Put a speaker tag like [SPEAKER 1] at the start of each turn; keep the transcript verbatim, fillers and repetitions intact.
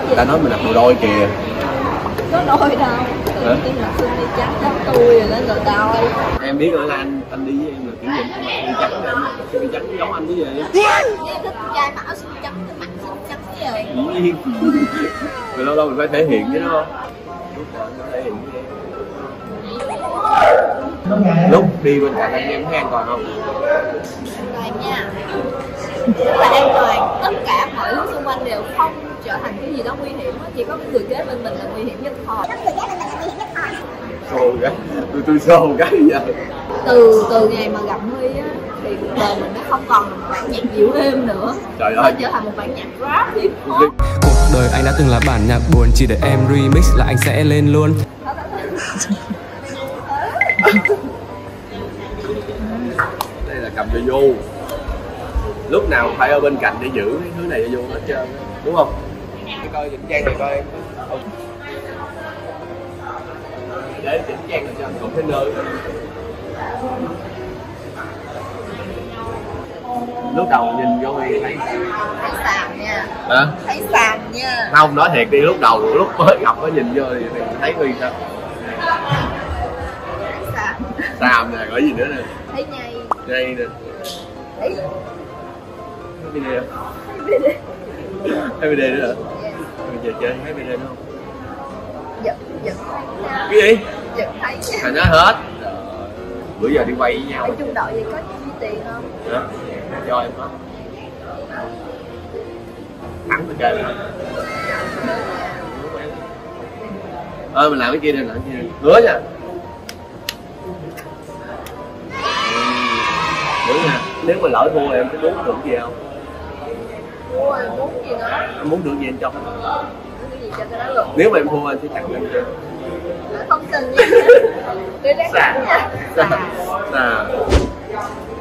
[SPEAKER 1] Ta nói mình đặt đồ đôi kìa.
[SPEAKER 2] Có đôi đâu. Tự nhiên là xinh đi trắng giống tôi rồi nên đồ đôi.
[SPEAKER 1] Em biết rồi là anh anh đi với em là kiểu gì đi trắng rồi anh xinh đi trắng giống anh cái gì.
[SPEAKER 2] Em thích trai mà áo xinh trắng cái mặt xinh trắng cái gì.
[SPEAKER 1] Dĩ nhiên. Rồi lâu lâu mình phải thể hiện chứ đúng không? Lúc nào cũng thể hiện với em. Lúc đi bên cạnh anh em thấy an toàn không?
[SPEAKER 2] Rồi nha. Rất là an toàn, tất cả mọi thứ xung quanh đều không trở thành cái gì đó nguy hiểm, chỉ có cái người kế bên mình là nguy hiểm nhất thôi. Có người kế bên mình là nguy hiểm nhất thôi.
[SPEAKER 1] Xô cái, tôi tôi xô cái giờ.
[SPEAKER 2] Từ từ ngày mà gặp Huy á, thì cuộc đời mình nó không còn là một bản nhạc dịu êm nữa.
[SPEAKER 1] Trời
[SPEAKER 2] nó
[SPEAKER 1] ơi.
[SPEAKER 2] trở thành một bản nhạc rap hip hop.
[SPEAKER 3] Cuộc đời anh đã từng là bản nhạc buồn, chỉ để em remix là anh sẽ lên luôn.
[SPEAKER 1] Đây là cầm cho vô. Lúc nào phải ở bên cạnh để giữ cái thứ này cho vô hết trơn, đúng không? Để coi chỉnh trang này coi. Để chỉnh trang này cho anh container. Lúc đầu nhìn vô thì thấy
[SPEAKER 2] Thấy xàm nha.
[SPEAKER 1] hả?
[SPEAKER 2] Thấy xàm nha.
[SPEAKER 1] Không, nói thiệt đi, lúc đầu lúc mới gặp nó nhìn vô thì, thì thấy Huy sao?
[SPEAKER 2] Thấy xàm.
[SPEAKER 1] Xàm nè, gọi gì nữa nè?
[SPEAKER 2] Thấy nhây.
[SPEAKER 1] Đây nè.
[SPEAKER 2] Thấy
[SPEAKER 1] Thấy video. Thấy video nữa hả? Bây giờ chơi thấy video nữa không?
[SPEAKER 2] giật giật thấy nha.
[SPEAKER 1] Cái gì?
[SPEAKER 2] Giật thấy nha.
[SPEAKER 1] Thành nó hết. Trời, bữa giờ đi quay với nhau.
[SPEAKER 2] Ở chung đội vậy có chi tiền không?
[SPEAKER 1] Hả? Cho em hết. Thẳng rồi chơi. Ơ mình làm cái kia đi, làm cái kia đi. Hứa nha. Hứa nha. Nếu mà lỡ thua em có muốn thưởng gì không?
[SPEAKER 2] Mua rồi muốn gì nữa?
[SPEAKER 1] Em muốn thưởng gì em cho?
[SPEAKER 2] Cái gì cho cái đó luôn?
[SPEAKER 1] Nếu mà em thua anh sẽ tặng em cho.
[SPEAKER 2] Không tin nha. Tôi đang
[SPEAKER 1] Xa.
[SPEAKER 2] nha.
[SPEAKER 1] Xa. Xa.